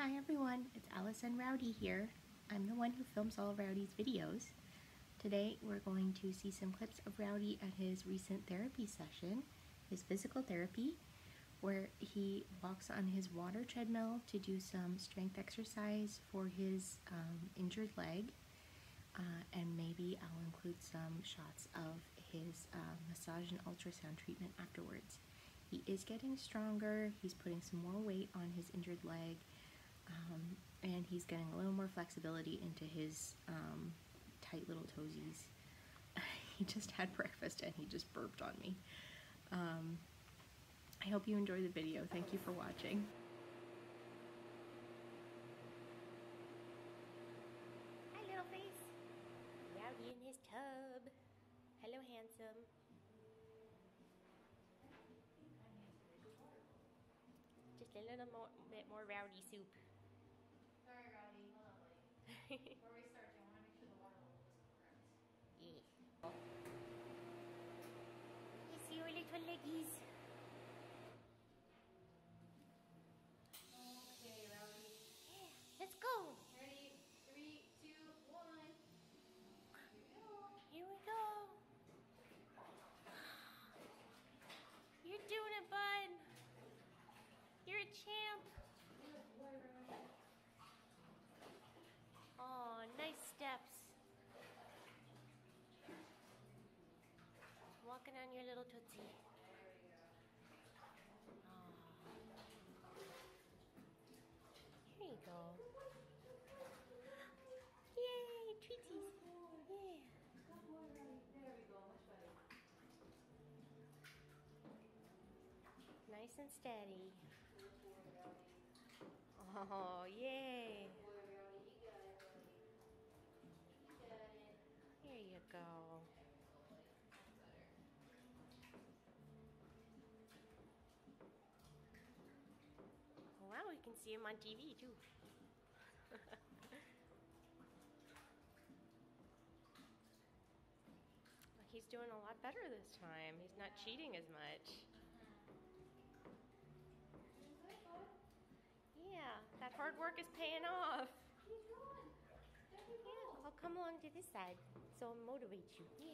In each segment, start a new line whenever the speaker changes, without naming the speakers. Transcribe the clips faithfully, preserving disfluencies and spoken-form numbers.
Hi everyone, it's Alice and Rowdy here. I'm the one who films all of Rowdy's videos. Today we're going to see some clips of Rowdy at his recent therapy session, his physical therapy, where he walks on his water treadmill to do some strength exercise for his um, injured leg. Uh, and maybe I'll include some shots of his uh, massage and ultrasound treatment afterwards. He is getting stronger, he's putting some more weight on his injured leg, um, and he's getting a little more flexibility into his um, tight little toesies. He just had breakfast and he just burped on me. Um, I hope you enjoy the video. Thank you for watching. Hi, little face. Rowdy in his tub. Hello, handsome. Just a little more, bit more Rowdy soup.
Sorry, Rowdy. Hold on, buddy. Before we start, I want to make sure the water level is correct.
Yeah. You see your little leggies.
Okay, Rowdy.
Yeah, let's go.
Ready? Three, two, one. Here we go.
Here we go. You're doing it, bud. You're a champ.
Good boy, Rowdy.
Oh, nice steps. Walking on your little tootsie.
There we go.
Oh. Here you go. Yay, treaties. Yeah.
Good boy, Rowdy. There we go. Much better.
Nice and steady.
Good boy, Rowdy.
Oh, yay.
Good boy, Rowdy. You got it, Rowdy. You got it.
Here you go. Wow, we can see him on T V too. He's doing a lot better this time. He's not cheating as much. Yeah, that hard work is paying off. Yeah, I'll come along to this side so I'll motivate you. Yeah.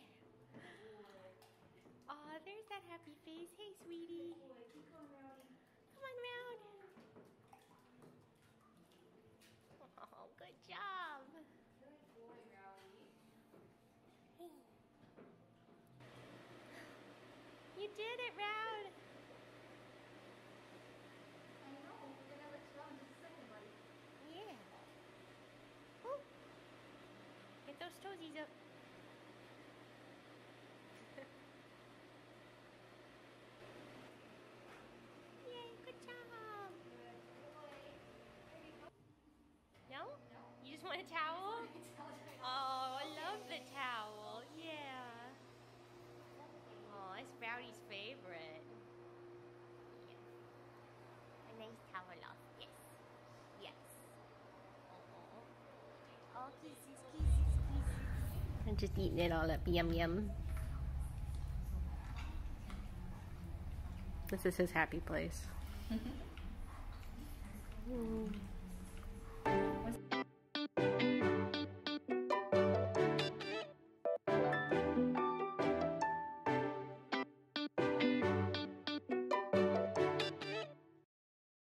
Aw, there's that happy face. Hey, sweetie. Come on, Round. Oh, good job.
Good boy, Rowdy.
Hey. You did it, Round.
I know. We're gonna let you out in just a second, buddy.
Yeah. Woo. Get those toesies up. Yay, good job. No?
No.
You just want a towel? Oh, I love the towel. Yeah. Oh, it's Rowdy's favorite. Yeah. A nice towel off. Yes. Yes. Oh, oh kisses, kisses, kisses. I'm just eating it all up. Yum, yum. This is his happy place.